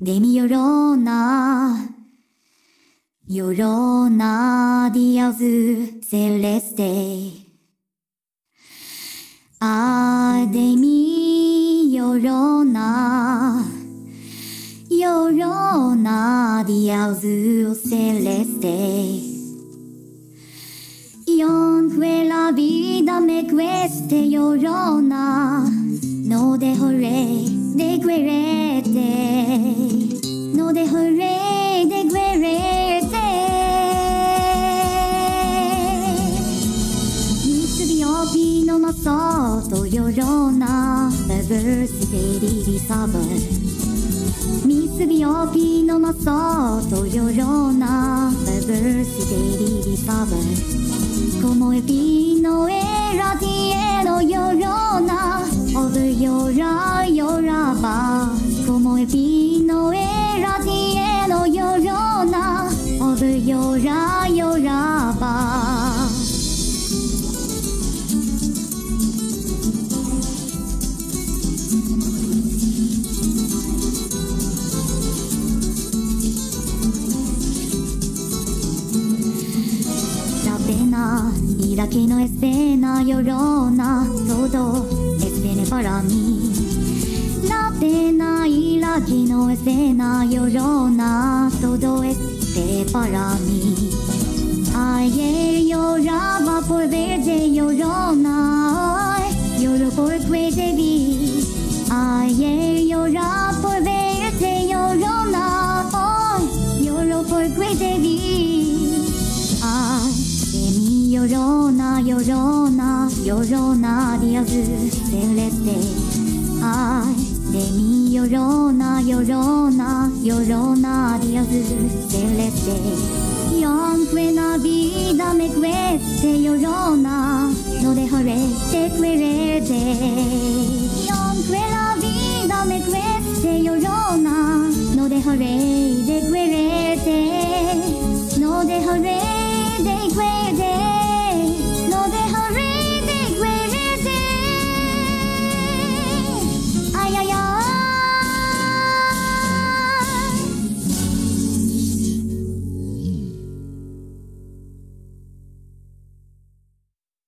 de mi Llorona, Llorona, Dios celeste. Ay de mi Llorona, Llorona, Dios celeste. Y aunque la vida me cueste, Llorona, no dejaré de quererte, no dejaré de quererte. Mitsubishi no Masato Llorona, perversity discover. Mitsubishi no Masato Llorona, perversity discover. Como el pino era tieno Llorona, over lloraba. Como el pino era tieno Llorona, over lloraba. La pena y la que no es pena, Llorona, todo es pena para mí. La pena y la que no es pena, Llorona, todo es pena para mí. Ayer lloraba por verte, Llorona, hoy lloro porque te vi. Ayer lloraba por verte, Llorona, hoy lloro porque te vi. Ay, de mi Llorona, Llorona, Llorona, Dios celeste. Ay, de mi Llorona, Llorona, Llorona, Dios celeste. Y aunque la vida me cueste, Llorona, no dejaré de quererte. Y aunque la vida me cueste, Llorona, no dejaré de quererte, no dejaré